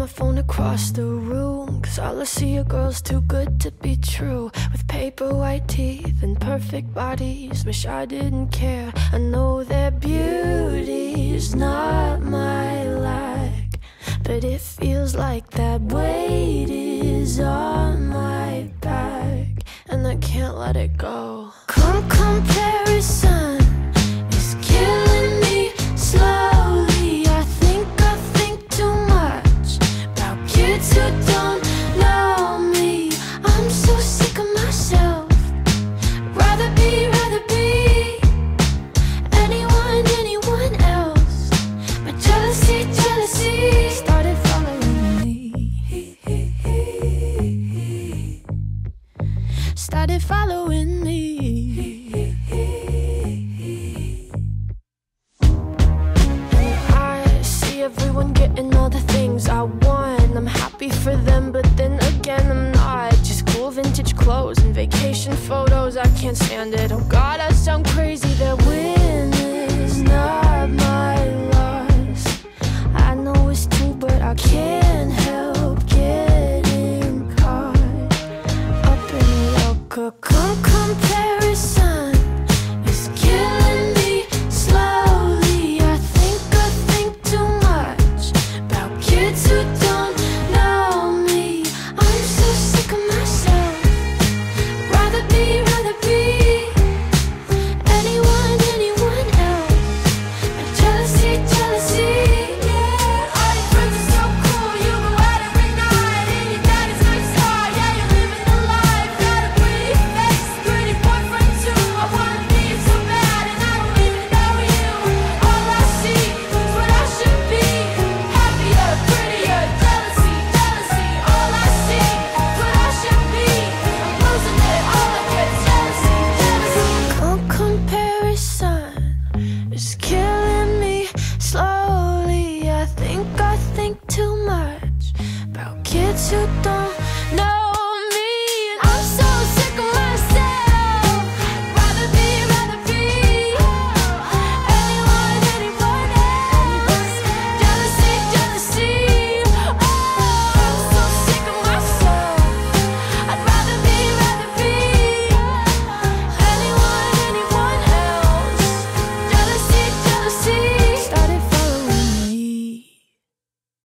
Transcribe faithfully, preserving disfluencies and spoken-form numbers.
my phone across the room, 'cause all I see are girls too good to be true, with paper white teeth and perfect bodies. Wish I didn't care. I know their beauty's not my lack, but it feels like that weight is on my back, and I can't let it go. Come comparison is killing me slowly. I think I think too much about kids who don't know me. I'm so sick of myself. Rather be, rather be anyone, anyone else. But jealousy, jealousy started following me. Started following me. Everyone getting all the things I want. I'm happy for them, but then again I'm not. Just cool vintage clothes and vacation photos, I can't stand it. Oh